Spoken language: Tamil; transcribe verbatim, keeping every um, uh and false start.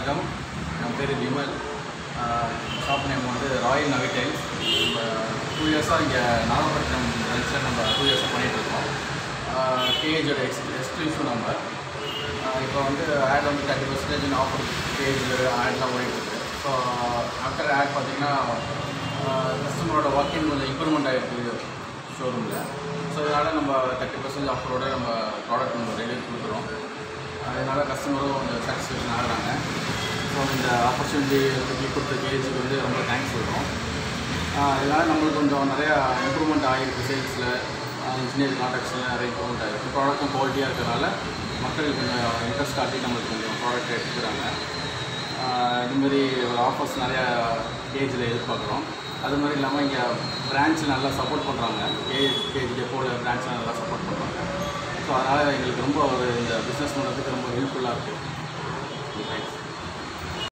வணக்கம், என் பேர் விமல். ஷாப் நேம் வந்து ராயல் நவி டைல்ஸ். நம்ம டூ இயர்ஸாக இங்கே நாகப்பட்டினம் பிரான்ச்சில் நம்ம டூ இயர்ஸாக பண்ணிகிட்ருக்கோம். கேஏஜோட எக்ஸ் எக்ஸ்க்ளூசிவ் நம்பர். இப்போ வந்து ஆட் வந்து தேர்ட்டி பர்சன்டேஜ் ஆஃபர் கேஏஜில் ஆட்லாம் ஓடிட்டுருக்கு. ஸோ ஆஃப்டர் ஆட் பார்த்திங்கன்னா கஸ்டமரோட வாக்கிங் கொஞ்சம் இம்ப்ரூவ்மெண்ட் ஆகிருக்கு ஷோரூமில். ஸோ இதனால் நம்ம தேர்ட்டி பர்சன்டேஜ் ஆஃபரோட நம்ம ப்ராடக்ட் நம்ம ரெடி கொடுக்குறோம். அதனால் கஸ்டமரும் கொஞ்சம் சாட்டிஸ்ஃபேக்ஷன் ஆகிறாங்க. ஸோ இந்த ஆப்பர்ச்சுனிட்டி கொடுத்த கேஜுக்கு வந்து ரொம்ப தேங்க்ஸ் சொல்கிறோம். இதனால் நம்மளுக்கு கொஞ்சம் நிறையா இம்ப்ரூவ்மெண்ட் ஆகிருக்கு. சேல்ஸில், இன்ஜினியரிங் கான்ட்ராக்ட்ஸில் நிறைய இம்ப்ரூவ்மெண்ட் ஆகிருக்கு. ப்ராடக்ட்டும் குவாலிட்டியாக இருக்கிறதுனால மக்கள் கொஞ்சம் இன்ட்ரெஸ்ட் காட்டி நம்மளுக்கு கொஞ்சம் ப்ராடக்ட் எடுத்துக்கிறாங்க. இதுமாரி ஒரு ஆஃபர்ஸ் நிறையா கேஜில் எதிர்பார்க்குறோம். அது மாதிரி இல்லாமல் இங்கே பிரான்ச்சில் நல்லா சப்போர்ட் பண்ணுறாங்க. கேஜ் கேஜி டெப்போவில் பிரான்ச்சில் நல்லா சப்போர்ட் பண்ணுறாங்க. ஸோ அதனால் எங்களுக்கு ரொம்ப ஒரு இந்த பிஸ்னஸ் பண்ணுறதுக்கு ரொம்ப ஹெல்ப்ஃபுல்லாக இருக்குது. தேங்க்ஸ்.